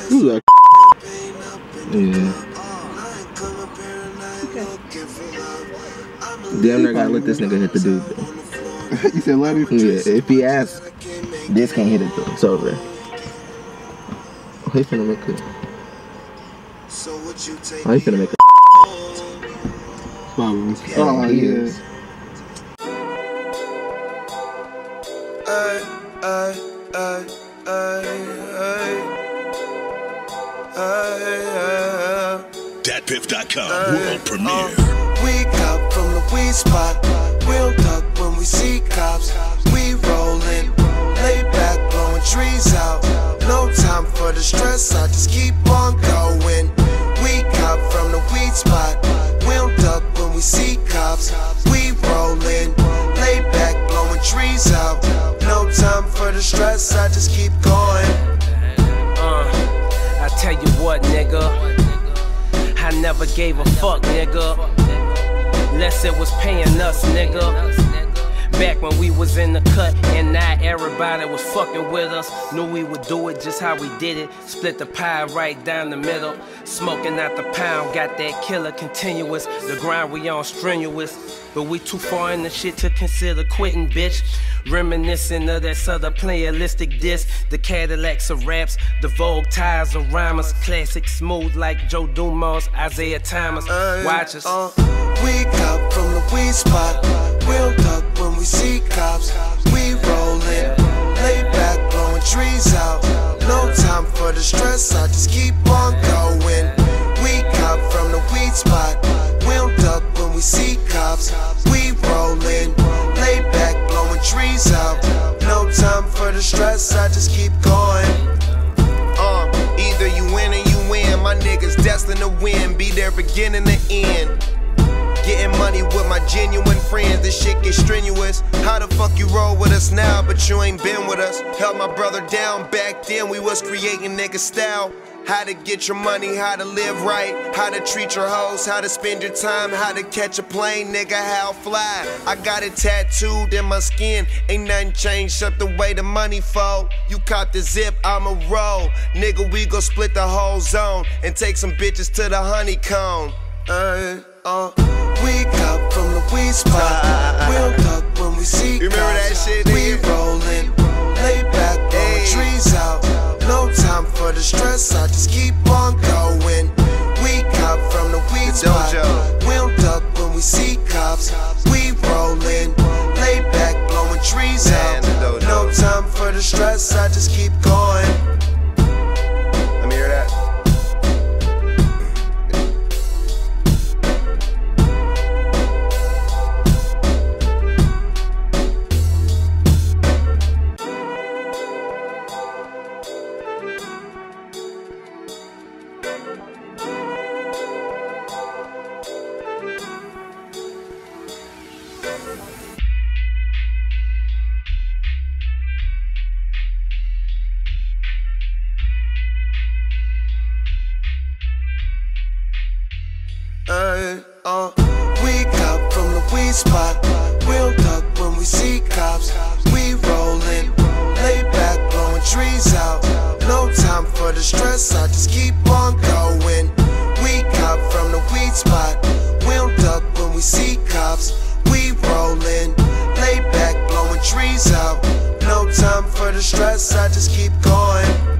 Who's that? Yeah. Damn near gotta let this nigga hit the dude though. You said let him? Yeah, if he asks, this can't hit it though. It's over. Oh, he finna make it. Oh, he finna make it. Oh, yeah. DatPiff.com world premiere. We cop from the weed spot. We'll duck when we see cops. We rollin', lay back, blowing trees out. No time for the stress, I just keep on going. We cop from the weed spot. We'll duck when we see cops. We rollin', lay back, blowing trees out. No time for the stress, I just keep going. I tell you what, nigga, I never gave a fuck, nigga, unless it was paying us, nigga. Back when we was in the cut and now everybody was fucking with us. Knew we would do it just how we did it. Split the pie right down the middle. Smoking out the pound, got that killer continuous. The grind we on strenuous, but we too far in the shit to consider quitting, bitch. Reminiscing of that southern playalistic diss. The Cadillacs of raps, the Vogue ties of rhymers. Classic smooth like Joe Dumars, Isaiah Thomas. Watch us. We cop from the weed spot. We'll duck when we see cops. We rollin', lay back, blowing trees out. No time for the stress, I just keep on going. We cop from the weed spot. We'll duck when we see cops. We rollin', lay back, blowing trees out. No time for the stress, I just keep going. Either you win or you win. My niggas destined to win, be there beginning to end. Getting money with my genuine friends, this shit gets strenuous. How the fuck you roll with us now, but you ain't been with us? Held my brother down back then, we was creating nigga style. How to get your money, how to live right, how to treat your hoes, how to spend your time, how to catch a plane, nigga, how fly. I got it tattooed in my skin, ain't nothing changed except the way the money fold. You caught the zip, I'ma roll. Nigga, we gon' split the whole zone and take some bitches to the honeycomb. We cop from the weed spot. We'll duck when we see cops. You remember that shit, we rollin', lay back, blowing trees out. No time for the stress, I just keep on going. We cop from the weed spot. We'll duck when we see cops. We rollin', lay back, blowing trees out. No time for the stress, I just keep going. Let me hear that. We cop from the weed spot. We'll duck when we see cops. We rollin', lay back, blowing trees out. No time for the stress, I just keep on going. We cop from the weed spot. We'll duck when we see cops. We rollin', lay back, blowing trees out. No time for the stress, I just keep going.